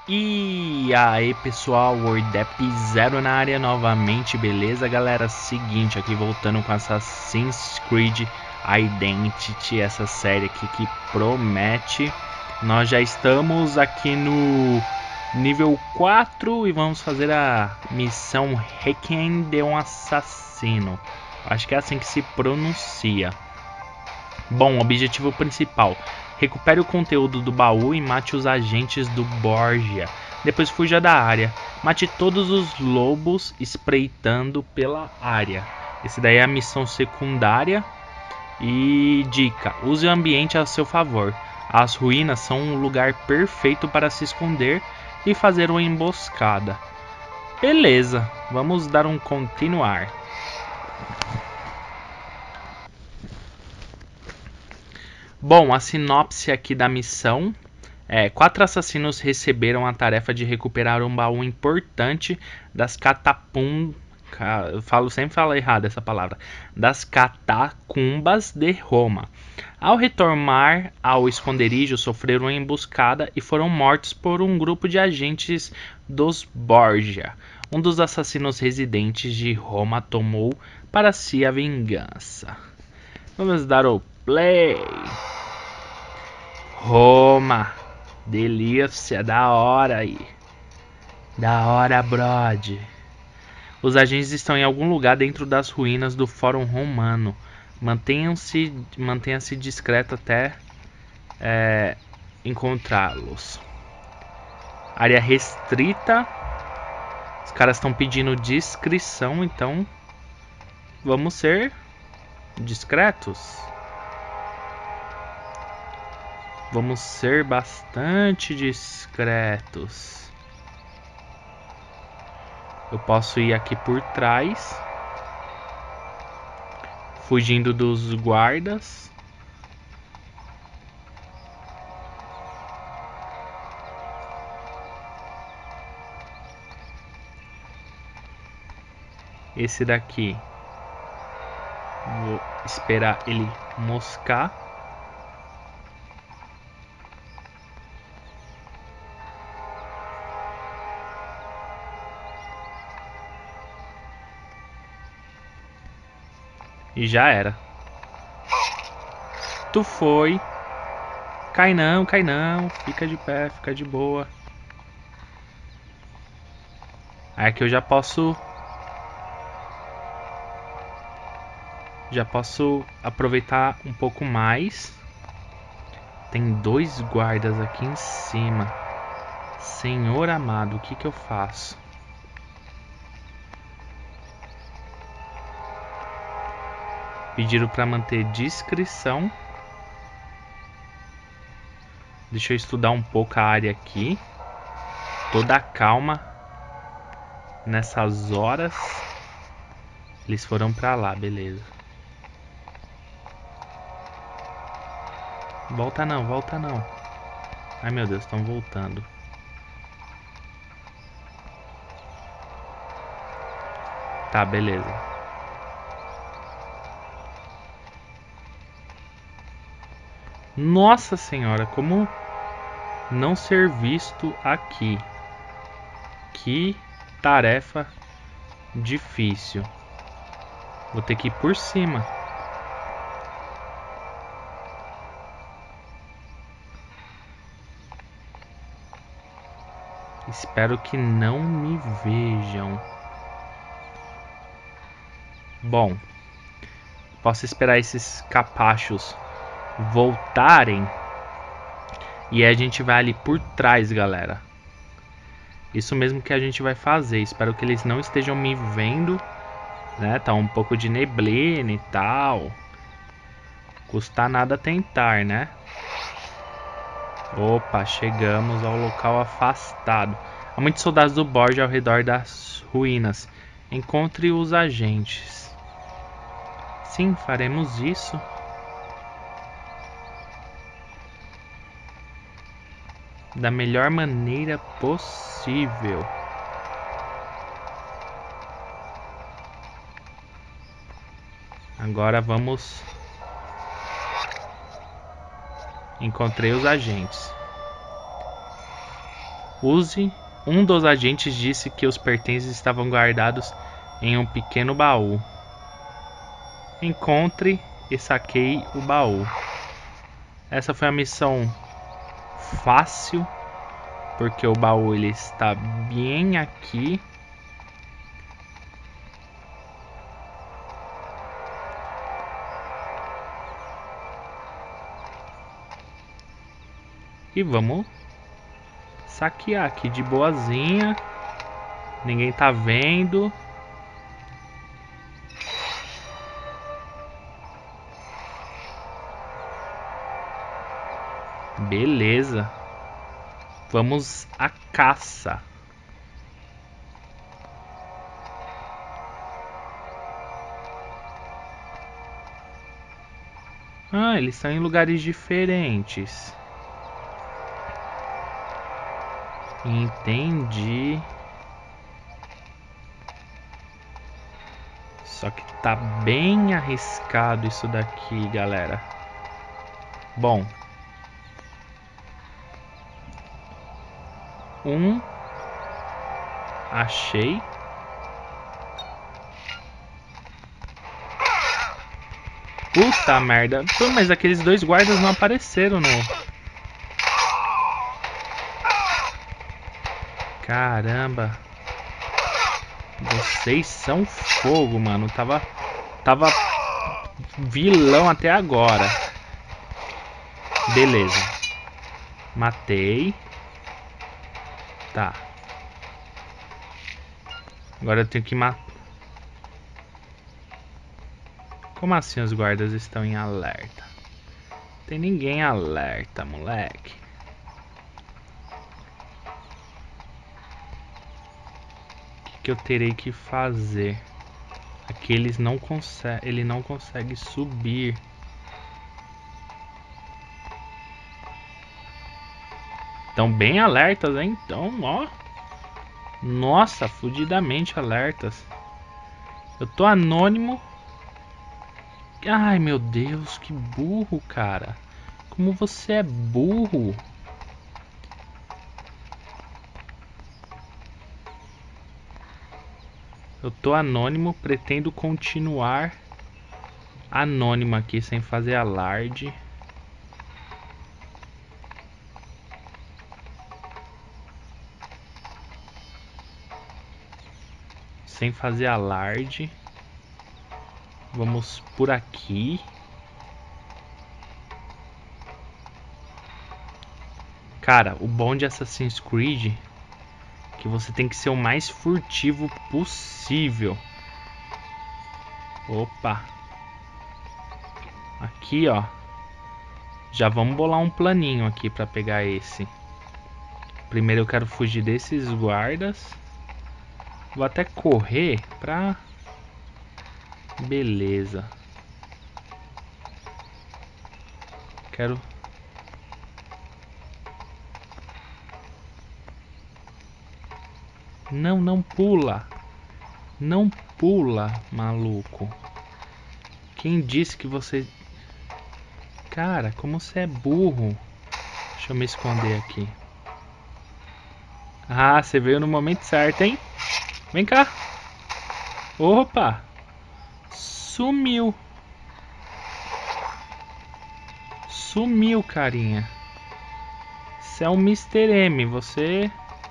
E aí pessoal, WordApp Zero na área novamente, beleza galera? Seguinte, aqui voltando com Assassin's Creed Identity, essa série aqui que promete. Nós já estamos aqui no nível 4 e vamos fazer a missão Requiem de um Assassino. Acho que é assim que se pronuncia. Bom, objetivo principal: recupere o conteúdo do baú e mate os agentes do Borgia. Depois fuja da área. Mate todos os lobos espreitando pela área. Esse daí é a missão secundária. E dica: use o ambiente a seu favor. As ruínas são um lugar perfeito para se esconder e fazer uma emboscada. Beleza, vamos dar um continuar. Bom, a sinopse aqui da missão é: 4 assassinos receberam a tarefa de recuperar um baú importante das catacumbas. Eu sempre falo errado essa palavra. Das catacumbas de Roma. Ao retornar ao esconderijo, sofreram uma emboscada e foram mortos por um grupo de agentes dos Borgia. Um dos assassinos residentes de Roma tomou para si a vingança. Vamos dar o play. Roma, delícia, da hora aí. Da hora, brode. Os agentes estão em algum lugar dentro das ruínas do Fórum Romano. Mantenha-se discreto até encontrá-los. Área restrita. Os caras estão pedindo discrição, então vamos ser discretos. Vamos ser bastante discretos. Eu posso ir aqui por trás, fugindo dos guardas. Esse daqui, vou esperar ele moscar. E já era. Tu foi. Cai não, cai não. Fica de pé, fica de boa. Aí aqui eu já posso aproveitar um pouco mais. Tem 2 guardas aqui em cima. Senhor amado, o que que eu faço? Pediram para manter discrição. Deixa eu estudar um pouco a área aqui. Toda calma nessas horas. Eles foram para lá, beleza. Volta não, volta não. Ai meu Deus, estão voltando. Tá, beleza. Nossa senhora, como não ser visto aqui? Que tarefa difícil. Vou ter que ir por cima. Espero que não me vejam. Bom, posso esperar esses capachos voltarem e a gente vai ali por trás, galera. Isso mesmo que a gente vai fazer. Espero que eles não estejam me vendo, né? Tá um pouco de neblina e tal. Custa nada tentar, né? Opa, chegamos ao local afastado. Há muitos soldados do Borgia ao redor das ruínas. Encontre os agentes. Sim, faremos isso. Da melhor maneira possível. Agora vamos. Encontrei os agentes. Use. Um dos agentes disse que os pertences estavam guardados em um pequeno baú. Encontre e saqueie o baú. Essa foi a missão fácil, porque o baú ele está bem aqui. E vamos saquear aqui de boazinha. Ninguém tá vendo. Beleza. Vamos à caça. Ah, eles estão em lugares diferentes. Entendi. Só que tá bem arriscado isso daqui, galera. Bom. Achei. Puta merda. Pô, mas aqueles dois guardas não apareceram no... Caramba. Vocês são fogo, mano. Tava vilão até agora. Beleza. Matei. Tá. Agora eu tenho que matar. Como assim os guardas estão em alerta? Tem ninguém alerta, moleque. O que eu terei que fazer? Aqui eles não conseguem, ele não consegue subir. Estão bem alertas, hein? Então, ó. Nossa, fudidamente alertas. Eu tô anônimo. Ai, meu Deus, que burro, cara. Como você é burro. Eu tô anônimo, pretendo continuar anônimo aqui, sem fazer alarde. Sem fazer alarde. Vamos por aqui. Cara, o bom de Assassin's Creed é que você tem que ser o mais furtivo possível. Opa. Aqui, ó. Já vamos bolar um planinho aqui pra pegar esse. Primeiro eu quero fugir desses guardas. Vou até correr pra... Beleza. Quero... Não, não pula. Não pula, maluco. Quem disse que você... Cara, como você é burro. Deixa eu me esconder aqui. Ah, você veio no momento certo, hein? Vem cá. Opa. Sumiu. Sumiu, carinha. Você é um Mr. M. Você...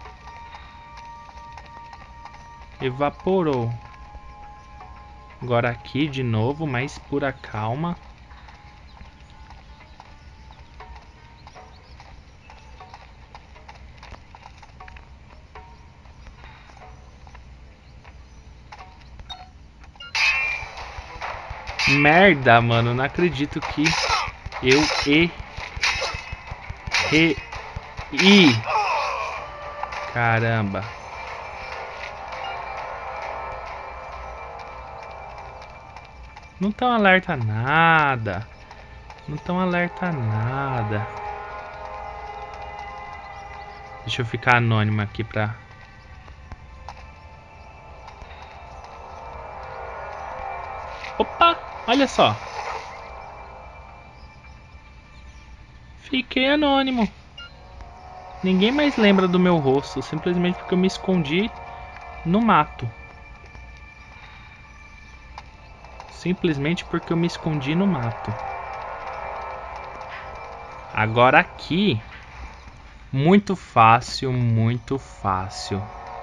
evaporou. Agora aqui de novo, mais pura calma. Merda, mano, não acredito que eu errei. Caramba. Não tão alerta nada. Não tão alerta nada. Deixa eu ficar anônimo aqui pra... Opa, olha só. Fiquei anônimo. Ninguém mais lembra do meu rosto, simplesmente porque eu me escondi no mato. Simplesmente porque eu me escondi no mato. Agora aqui, muito fácil, muito fácil.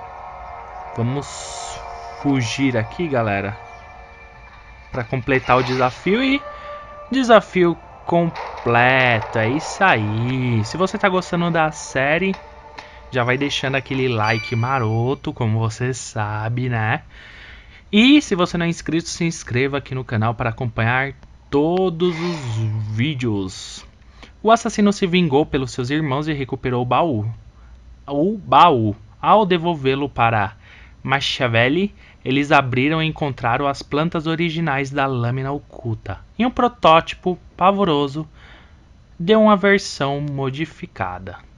Vamos fugir aqui, galera, para completar o desafio e desafio completo. É isso aí. Se você tá gostando da série, já vai deixando aquele like maroto, como você sabe, né? E se você não é inscrito, se inscreva aqui no canal para acompanhar todos os vídeos. O assassino se vingou pelos seus irmãos e recuperou o baú. Ao devolvê-lo para Machiavelli, eles abriram e encontraram as plantas originais da lâmina oculta e um protótipo pavoroso de uma versão modificada.